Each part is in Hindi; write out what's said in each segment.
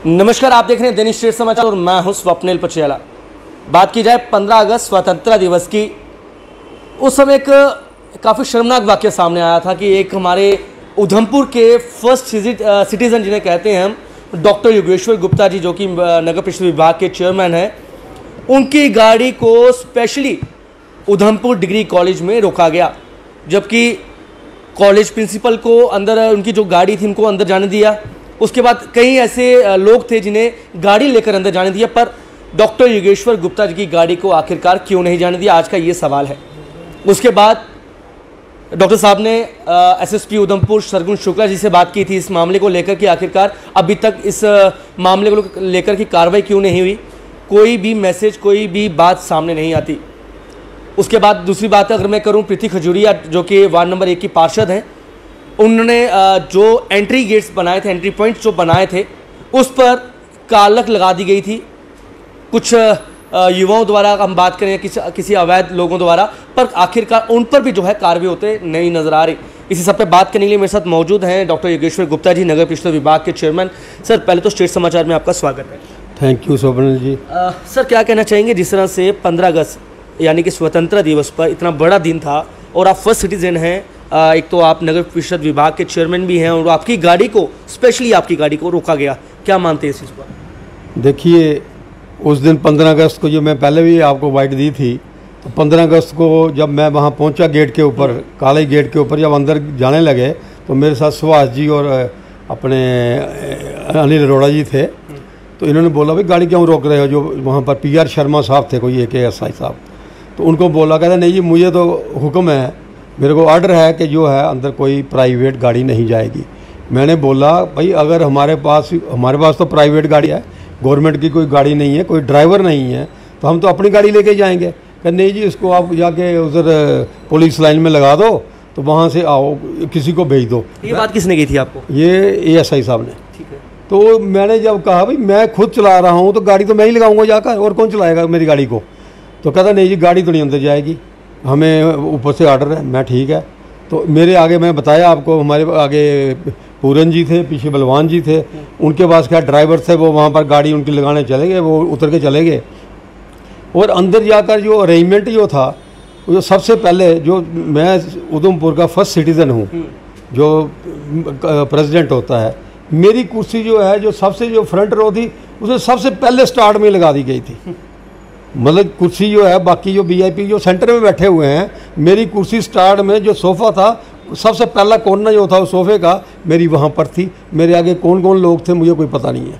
नमस्कार, आप देख रहे हैं दैनिक स्टेट समाचार और मैं हूं स्वप्निल पचेला। बात की जाए 15 अगस्त स्वतंत्रता दिवस की, उस समय एक काफ़ी शर्मनाक वाक़या सामने आया था कि एक हमारे उधमपुर के फर्स्ट सिटीज़न जिन्हें कहते हैं हम, डॉक्टर योगेश्वर गुप्ता जी, जो कि नगर परिषद विभाग के चेयरमैन हैं, उनकी गाड़ी को स्पेशली उधमपुर डिग्री कॉलेज में रोका गया, जबकि कॉलेज प्रिंसिपल को अंदर, उनकी जो गाड़ी थी उनको अंदर जाने दिया। उसके बाद कई ऐसे लोग थे जिन्हें गाड़ी लेकर अंदर जाने दिया, पर डॉक्टर योगेश्वर गुप्ता जी की गाड़ी को आखिरकार क्यों नहीं जाने दिया, आज का ये सवाल है। उसके बाद डॉक्टर साहब ने एसएसपी उधमपुर सरगुण शुक्ला जी से बात की थी इस मामले को लेकर कि आखिरकार अभी तक इस मामले को लेकर की कार्रवाई क्यों नहीं हुई। कोई भी मैसेज, कोई भी बात सामने नहीं आती। उसके बाद दूसरी बात अगर मैं करूं, प्रीति खजूरिया जो कि वार्ड नंबर 1 की पार्षद हैं, उन्होंने जो एंट्री गेट्स बनाए थे, एंट्री पॉइंट्स जो बनाए थे, उस पर कालक लगा दी गई थी कुछ युवाओं द्वारा, हम बात करें किसी अवैध लोगों द्वारा, पर आखिरकार उन पर भी जो है कार्रवाई होते नहीं नजर आ रही। इसी सब पे बात करने के लिए मेरे साथ मौजूद हैं डॉक्टर योगेश्वर गुप्ता जी, नगर परिषद विभाग के चेयरमैन। सर, पहले तो स्टेट समाचार में आपका स्वागत है। Thank you Swapnil ji. Sir, क्या कहना चाहेंगे, जिस तरह से 15 अगस्त यानी कि स्वतंत्रता दिवस पर इतना बड़ा दिन था और आप फर्स्ट सिटीजन हैं, एक तो आप नगर परिषद विभाग के चेयरमैन भी हैं और आपकी गाड़ी को, स्पेशली आपकी गाड़ी को रोका गया, क्या मानते हैं इस चीज़ पर? देखिए, उस दिन 15 अगस्त को, जो मैं पहले भी आपको बाइट दी थी, तो 15 अगस्त को जब मैं वहाँ पहुँचा गेट के ऊपर, काले गेट के ऊपर जब अंदर जाने लगे, तो मेरे साथ सुभाष जी और अपने अनिल अरोड़ा जी थे। तो इन्होंने बोला, भाई गाड़ी क्यों रोक रहे हो? जो वहाँ पर PR शर्मा साहब थे, कोई एक ASI साहब, तो उनको बोला, कहते नहीं जी, मुझे तो हुक्म है, मेरे को ऑर्डर है कि जो है अंदर कोई प्राइवेट गाड़ी नहीं जाएगी। मैंने बोला, भाई अगर हमारे पास तो प्राइवेट गाड़ी है, गवर्नमेंट की कोई गाड़ी नहीं है, कोई ड्राइवर नहीं है, तो हम तो अपनी गाड़ी लेके जाएंगे। कहते नहीं जी, इसको आप जाके उधर पुलिस लाइन में लगा दो, तो वहाँ से आओ, किसी को भेज दो। ये बात किसने की थी आपको? ये ASI साहब ने। ठीक है। तो मैंने जब कहा, भाई मैं खुद चला रहा हूँ, तो गाड़ी तो मैं ही लगाऊंगा जाकर, और कौन चलाएगा मेरी गाड़ी को? तो कहता नहीं जी, गाड़ी तो नहीं अंदर जाएगी, हमें ऊपर से ऑर्डर है। मैं ठीक है। तो मेरे आगे, मैं बताया आपको, हमारे आगे पूरन जी थे, पीछे बलवान जी थे, उनके पास क्या ड्राइवर थे, वो वहाँ पर गाड़ी उनकी लगाने चले गए, वो उतर के चले गए। और अंदर जाकर जो अरेंजमेंट जो था, वो सबसे पहले, जो मैं उधमपुर का फर्स्ट सिटीज़न हूँ, जो प्रेसिडेंट होता है, मेरी कुर्सी जो है, जो सबसे जो फ्रंट रो थी, उसे सबसे पहले स्टार्ट में लगा दी गई थी। मतलब कुर्सी जो है, बाकी जो VIP जो सेंटर में बैठे हुए हैं, मेरी कुर्सी स्टार्ट में जो सोफ़ा था, सबसे पहला कोना जो था उस सोफ़े का, मेरी वहाँ पर थी। मेरे आगे कौन कौन लोग थे मुझे कोई पता नहीं है।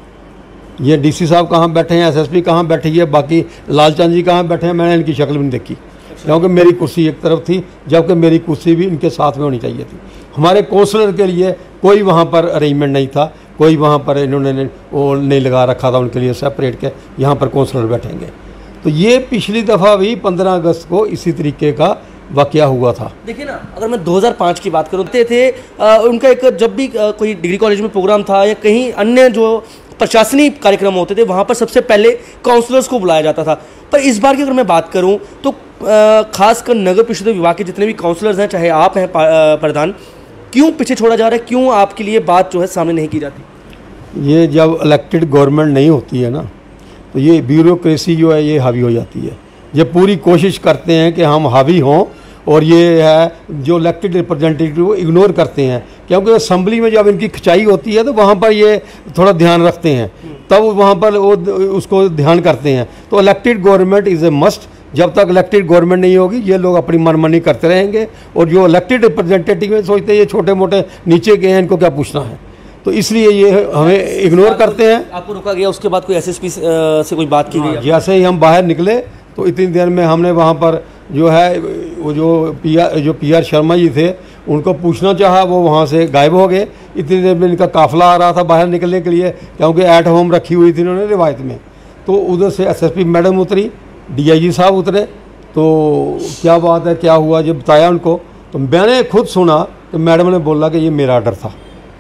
ये DC साहब कहाँ बैठे हैं, SSP कहाँ बैठी है, बाकी लालचंद जी कहाँ बैठे हैं, मैंने इनकी शक्ल भी नहीं देखी, क्योंकि मेरी कुर्सी एक तरफ थी, जबकि मेरी कुर्सी भी इनके साथ में होनी चाहिए थी। हमारे काउंसलर के लिए कोई वहाँ पर अरेंजमेंट नहीं था, कोई वहाँ पर इन्होंने वो नहीं लगा रखा था उनके लिए सेपरेट के, यहाँ पर काउंसलर बैठेंगे। तो ये पिछली दफ़ा भी 15 अगस्त को इसी तरीके का वाक़या हुआ था। देखिए ना, अगर मैं 2005 की बात करूँ, थे उनका एक, जब भी कोई डिग्री कॉलेज में प्रोग्राम था या कहीं अन्य जो प्रशासनिक कार्यक्रम होते थे, वहाँ पर सबसे पहले काउंसलर्स को बुलाया जाता था। पर इस बार की अगर मैं बात करूँ तो खासकर नगर परिषद विभाग के जितने भी काउंसलर्स हैं, चाहे आप हैं प्रधान, क्यों पीछे छोड़ा जा रहा है? क्यों आपके लिए बात जो है सामने नहीं की जाती? ये जब इलेक्टेड गवर्नमेंट नहीं होती है ना, तो ये ब्यूरोक्रेसी जो है ये हावी हो जाती है। ये पूरी कोशिश करते हैं कि हम हावी हों, और ये है जो इलेक्टेड रिप्रेजेंटेटिव वो इग्नोर करते हैं, क्योंकि असेंबली में जब इनकी खिंचाई होती है तो वहाँ पर ये थोड़ा ध्यान रखते हैं, तब वहाँ पर वो उसको ध्यान करते हैं। तो elected government is a must. जब तक इलेक्टेड गवर्नमेंट नहीं होगी, ये लोग अपनी मनमानी करते रहेंगे, और जो इलेक्टेड रिप्रेजेंटेटिव है सोचते हैं ये छोटे मोटे नीचे के हैं, इनको क्या पूछना है, तो इसलिए ये हमें इग्नोर करते हैं। आपको रोका गया, उसके बाद कोई SSP से कोई बात की गई? जैसे ही हम बाहर निकले, तो इतनी देर में हमने वहाँ पर जो है, वो जो PR शर्मा जी थे, उनको पूछना चाहा, वो वहाँ से गायब हो गए। इतनी देर में इनका काफ़िला आ रहा था बाहर निकलने के लिए, क्योंकि एट होम रखी हुई थी इन्होंने रिवायत में। तो उधर से SSP मैडम उतरी, DIG साहब उतरे, तो क्या बात है, क्या हुआ, जब बताया उनको, तो मैंने खुद सुना तो मैडम ने बोला कि ये मेरा ऑर्डर था।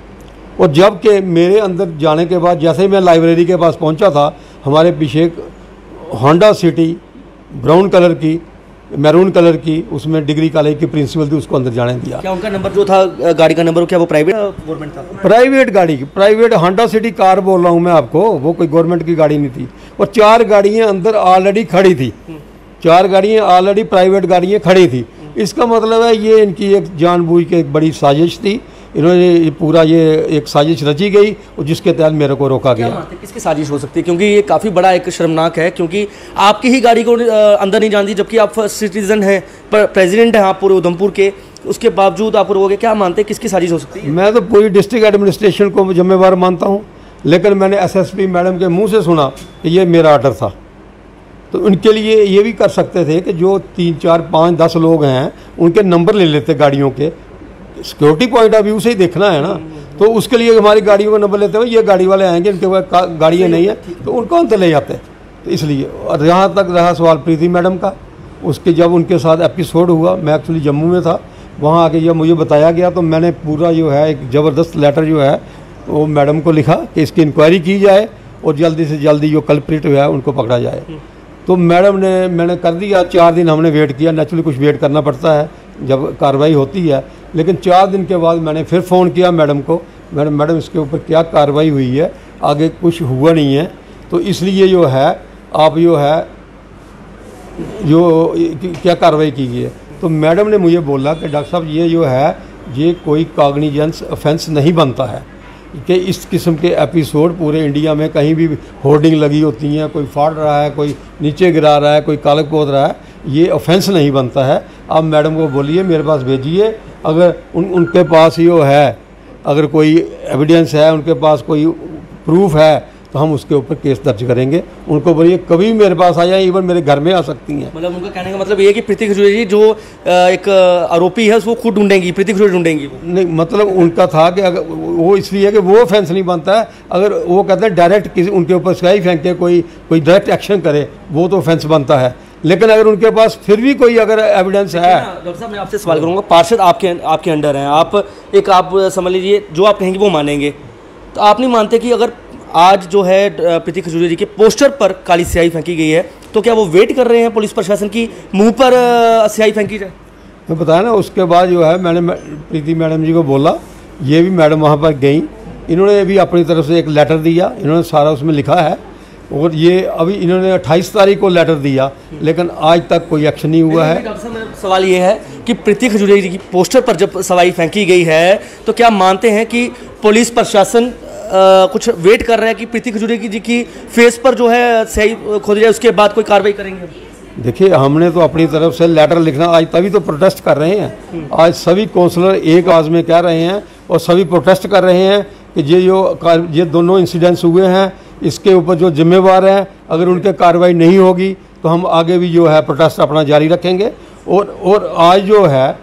और जबकि मेरे अंदर जाने के बाद, जैसे ही मैं लाइब्रेरी के पास पहुंचा था, हमारे पीछे एक होंडा सिटी ब्राउन कलर की मैरून कलर की, उसमें डिग्री कॉलेज की प्रिंसिपल थी, उसको अंदर जाने दिया। क्या उनका नंबर जो था गाड़ी का नंबर, क्या वो प्राइवेट गवर्नमेंट था? प्राइवेट गाड़ी की, प्राइवेट होंडा सिटी कार बोल रहा हूँ मैं आपको, वो कोई गवर्नमेंट की गाड़ी नहीं थी। और 4 गाड़ियाँ अंदर ऑलरेडी खड़ी थी, 4 गाड़ियाँ ऑलरेडी प्राइवेट गाड़ियाँ खड़ी थी। इसका मतलब है ये इनकी एक जानबूझ के एक बड़ी साजिश थी, इन्होंने पूरा ये एक साजिश रची गई और जिसके तहत मेरे को रोका गया। किसकी साजिश हो सकती है, क्योंकि ये काफ़ी बड़ा एक शर्मनाक है, क्योंकि आपकी ही गाड़ी को अंदर नहीं जान दी, जबकि आप फर्स्ट सिटीजन हैं, प्रेसिडेंट हैं आप पूरे उधमपुर के, उसके बावजूद आप रोगे। क्या मानते हैं किसकी साजिश हो सकती है? मैं तो पूरी डिस्ट्रिक्ट एडमिनिस्ट्रेशन को जिम्मेवार मानता हूँ, लेकिन मैंने एसएसपी मैडम के मुँह से सुना कि ये मेरा ऑर्डर था। तो उनके लिए ये भी कर सकते थे कि जो 3, 4, 5, 10 लोग हैं उनके नंबर ले लेते गाड़ियों के, सिक्योरिटी पॉइंट ऑफ व्यू से ही देखना है ना। तो उसके लिए हमारी गाड़ियों का नंबर लेते हुए ये गाड़ी वाले आएंगे, इनके पास गाड़ियाँ नहीं है तो उनको अंदर ले जाते। तो इसलिए, और यहाँ तक रहा सवाल प्रीति मैडम का, उसके जब उनके साथ एपिसोड हुआ, मैं एक्चुअली जम्मू में था, वहाँ आके जब मुझे बताया गया तो मैंने पूरा जो है एक ज़बरदस्त लेटर जो है वो मैडम को लिखा कि इसकी इंक्वायरी की जाए और जल्दी से जल्दी जो कल्प्रिट है उनको पकड़ा जाए। तो मैडम ने, मैंने कर दिया। 4 दिन हमने वेट किया, नेचुरली कुछ वेट करना पड़ता है जब कार्रवाई होती है। लेकिन 4 दिन के बाद मैंने फिर फ़ोन किया मैडम को, मैडम इसके ऊपर क्या कार्रवाई हुई है, आगे कुछ हुआ नहीं है, तो इसलिए जो है आप जो है जो क्या कार्रवाई की गई है। तो मैडम ने मुझे बोला कि डॉक्टर साहब ये जो है ये कोई कॉग्निजेंस ऑफेंस नहीं बनता है कि इस किस्म के एपिसोड पूरे इंडिया में कहीं भी होर्डिंग लगी होती हैं, कोई फाड़ रहा है, कोई नीचे गिरा रहा है, कोई कालक पोत रहा है, ये ऑफेंस नहीं बनता है। आप मैडम को बोलिए मेरे पास भेजिए, अगर उनके पास ये है, अगर कोई एविडेंस है, उनके पास कोई प्रूफ है तो हम उसके ऊपर केस दर्ज करेंगे। उनको बोलिए कभी मेरे पास आ जाए, इवन मेरे घर में आ सकती हैं। मतलब उनका कहने का मतलब ये है कि प्रीति खजूरिया जी जो एक आरोपी है वो खुद ढूंढेंगी, प्रीति खजूरिया ढूंढेंगी। नहीं, मतलब उनका था कि अगर वो इसलिए कि वो ऑफेंस नहीं बनता है, अगर वो कहते हैं डायरेक्ट किसी उनके ऊपर स्काई फेंके, कोई डायरेक्ट एक्शन करे, वो तो ऑफेंस बनता है। लेकिन अगर उनके पास फिर भी कोई अगर एविडेंस है। डॉक्टर साहब मैं आपसे सवाल करूँगा, पार्षद आपके अंडर हैं, आप समझ लीजिए जो आप कहेंगे वो मानेंगे, तो आप नहीं मानते कि अगर आज जो है प्रीति खजूरिया जी के पोस्टर पर काली स्याही फेंकी गई है, तो क्या वो वेट कर रहे हैं पुलिस प्रशासन की मुंह पर स्याही फेंकी जाए? मैं बताया ना, उसके बाद जो है मैंने प्रीति मैडम जी को बोला, ये भी मैडम वहाँ पर गई, इन्होंने भी अपनी तरफ से एक लेटर दिया, इन्होंने सारा उसमें लिखा है, और ये अभी इन्होंने 28 तारीख को लेटर दिया, लेकिन आज तक कोई एक्शन नहीं हुआ है। डॉक्टर साहब मेरा सवाल ये है कि प्रीति खजूरिया जी की पोस्टर पर जब स्याही फेंकी गई है, तो क्या मानते हैं कि पुलिस प्रशासन कुछ वेट कर रहा है कि प्रीति खजूरिया जी की फेस पर जो है स्याही खोदी जाए, उसके बाद कोई कार्रवाई करेंगे? देखिए, हमने तो अपनी तरफ से लेटर लिखना, आज तभी तो प्रोटेस्ट कर रहे हैं। आज सभी काउंसलर एक आवाज़ में कह रहे हैं और सभी प्रोटेस्ट कर रहे हैं कि ये दोनों इंसिडेंट्स हुए हैं, इसके ऊपर जो जिम्मेवार हैं, अगर उनके कार्रवाई नहीं होगी तो हम आगे भी जो है प्रोटेस्ट अपना जारी रखेंगे। और आज जो है,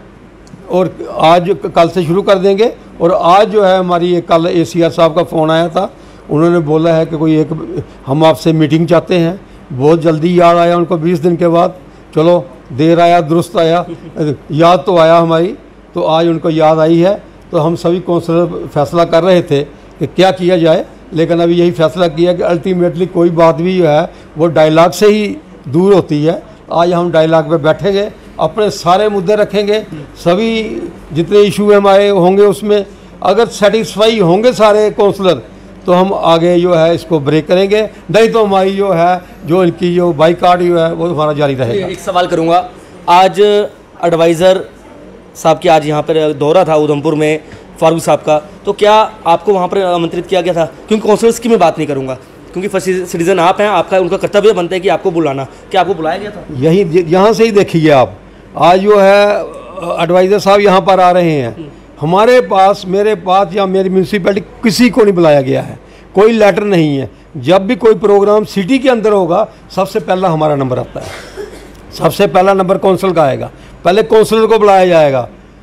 और आज कल से शुरू कर देंगे। और आज जो है हमारी एक कल ACR साहब का फ़ोन आया था, उन्होंने बोला है कि कोई एक हम आपसे मीटिंग चाहते हैं। बहुत जल्दी याद आया उनको 20 दिन के बाद, चलो देर आया दुरुस्त आया, याद तो आया हमारी, तो आज उनको याद आई है। तो हम सभी काउंसलर फैसला कर रहे थे कि क्या किया जाए, लेकिन अभी यही फैसला किया कि अल्टीमेटली कोई बात भी जो है वो डायलॉग से ही दूर होती है। आज हम डायलॉग पे बैठेंगे, अपने सारे मुद्दे रखेंगे, सभी जितने इशू हमारे होंगे उसमें अगर सेटिस्फाई होंगे सारे काउंसलर तो हम आगे जो है इसको ब्रेक करेंगे, नहीं तो हमारी जो है जो इनकी जो बाइकाट जो है वो हमारा जारी रहेगा। एक सवाल करूँगा, आज एडवाइज़र साहब की आज यहाँ पर दौरा था उधमपुर में फारूक साहब का, तो क्या आपको वहाँ पर आमंत्रित किया गया था? क्योंकि काउंसलर्स की मैं बात नहीं करूँगा, क्योंकि फर्स्ट सिटीजन आप हैं, आपका उनका कर्तव्य बनता है कि आपको बुलाना। क्या आपको बुलाया गया था? यहाँ से ही देखिए आप, आज जो है एडवाइज़र साहब यहाँ पर आ रहे हैं, हमारे पास, मेरे पास या मेरी म्यूनसिपैलिटी किसी को नहीं बुलाया गया है, कोई लेटर नहीं है। जब भी कोई प्रोग्राम सिटी के अंदर होगा सबसे पहला हमारा नंबर आता है, सबसे पहला नंबर काउंसिल का आएगा, पहले काउंसिलर को बुलाया जाएगा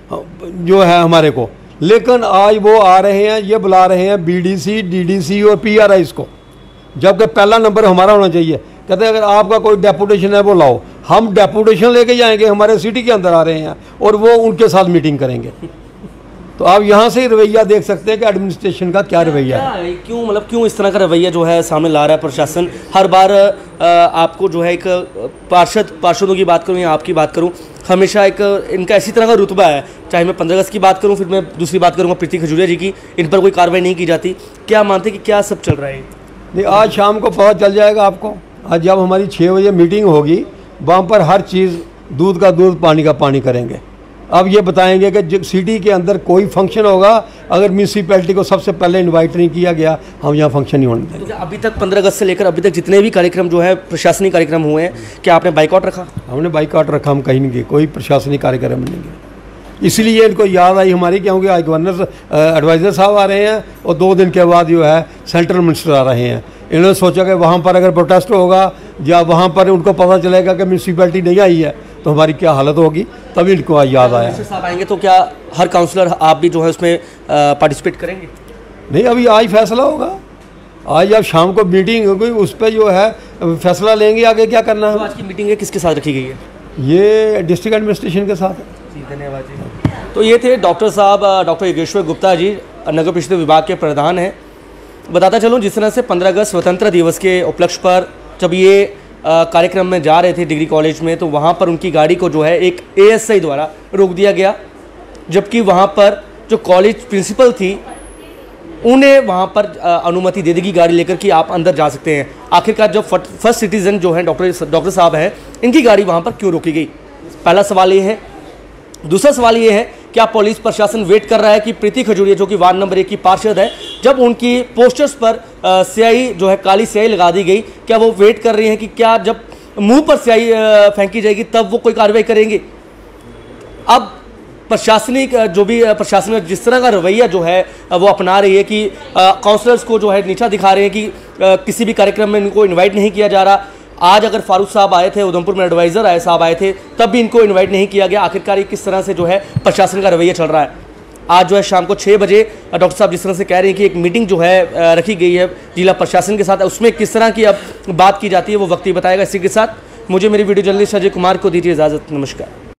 जो है हमारे को। लेकिन आज वो आ रहे हैं, ये बुला रहे हैं BDC, DDC और PRIs को, जबकि पहला नंबर हमारा होना चाहिए। कहते हैं अगर आपका कोई डेपुटेशन है वो लाओ, हम डेपुटेशन लेके जाएंगे, हमारे सिटी के अंदर आ रहे हैं और वो उनके साथ मीटिंग करेंगे। तो आप यहाँ से ही रवैया देख सकते हैं कि एडमिनिस्ट्रेशन का क्या रवैया है। क्यों मतलब क्यों इस तरह का रवैया जो है सामने ला रहा है प्रशासन? हर बार आपको जो है एक पार्षदों की बात करूँ या आपकी बात करूँ, हमेशा एक इनका इसी तरह का रुतबा है। चाहे मैं 15 अगस्त की बात करूँ, फिर मैं दूसरी बात करूँगा प्रीति खजूरिया जी की, इन पर कोई कार्रवाई नहीं की जाती। क्या मानते कि क्या सब चल रहा है? नहीं, आज शाम को पता चल जाएगा आपको। आज जब हमारी 6 बजे मीटिंग होगी, वहाँ पर हर चीज़, दूध का दूध पानी का पानी करेंगे। अब ये बताएंगे कि सिटी के अंदर कोई फंक्शन होगा, अगर म्यूनसिपैलिटी को सबसे पहले इनवाइट नहीं किया गया, हम यहाँ फंक्शन नहीं होने देंगे। तो अभी तक 15 अगस्त से लेकर अभी तक जितने भी कार्यक्रम जो है प्रशासनिक कार्यक्रम हुए हैं, क्या आपने बाइकआउट रखा? हमने बाइकआउट रखा, हम कहीं नहीं गए, कोई प्रशासनिक कार्यक्रम नहीं गए। इसलिए इनको याद आई हमारी, क्योंकि आज गवर्नर एडवाइज़र साहब आ रहे हैं और 2 दिन के बाद जो है सेंट्रल मिनिस्टर आ रहे हैं। इन्होंने सोचा कि वहाँ पर अगर प्रोटेस्ट होगा या वहाँ पर उनको पता चलेगा कि म्यूनसिपैलिटी नहीं आई है तो हमारी क्या हालत होगी, तभी इनको आज याद आया। साहब आएंगे तो क्या हर काउंसलर, आप भी जो है उसमें पार्टिसिपेट करेंगे? नहीं, अभी आज फैसला होगा। आज जब शाम को मीटिंग होगी, उस पर जो है फैसला लेंगे आगे क्या करना है। तो आज की मीटिंग है किसके साथ रखी गई है? ये डिस्ट्रिक्ट एडमिनिस्ट्रेशन के साथ है। जी, धन्यवाद जी। तो ये थे डॉक्टर साहब, डॉक्टर योगेश्वर गुप्ता जी, नगर परिषद विभाग के प्रधान हैं। बताता चलूँ, जिस तरह से 15 अगस्त स्वतंत्रता दिवस के उपलक्ष्य पर जब ये कार्यक्रम में जा रहे थे डिग्री कॉलेज में, तो वहाँ पर उनकी गाड़ी को जो है एक ASI द्वारा रोक दिया गया, जबकि वहाँ पर जो कॉलेज प्रिंसिपल थी उन्हें वहाँ पर अनुमति दे देगी गाड़ी लेकर कि आप अंदर जा सकते हैं। आखिरकार जब फर्स्ट सिटीजन जो है डॉक्टर साहब हैं, इनकी गाड़ी वहाँ पर क्यों रोकी गई? पहला सवाल ये है। दूसरा सवाल ये है, क्या पुलिस प्रशासन वेट कर रहा है कि प्रीति खजूरिया जो कि वार्ड नंबर 1 की पार्षद है, जब उनकी पोस्टर्स पर स्याही जो है काली स्याही लगा दी गई, क्या वो वेट कर रही हैं कि क्या जब मुंह पर स्याही फेंकी जाएगी तब वो कोई कार्रवाई करेंगे? अब प्रशासनिक जो भी प्रशासन में जिस तरह का रवैया जो है वो अपना रही है कि काउंसलर्स को जो है नीचा दिखा रहे हैं कि किसी भी कार्यक्रम में इनको इन्वाइट नहीं किया जा रहा। आज अगर फारूक साहब आए थे, उधमपुर में एडवाइज़र साहब आए थे, तब भी इनको इनवाइट नहीं किया गया। आखिरकार ये किस तरह से जो है प्रशासन का रवैया चल रहा है? आज जो है शाम को 6 बजे डॉक्टर साहब जिस तरह से कह रहे हैं कि एक मीटिंग जो है रखी गई है जिला प्रशासन के साथ, उसमें किस तरह की अब बात की जाती है वो वक्त ही बताएगा। इसी के साथ मुझे मेरी वीडियो जर्नलिस्ट अजय कुमार को दीजिए इजाज़त। नमस्कार।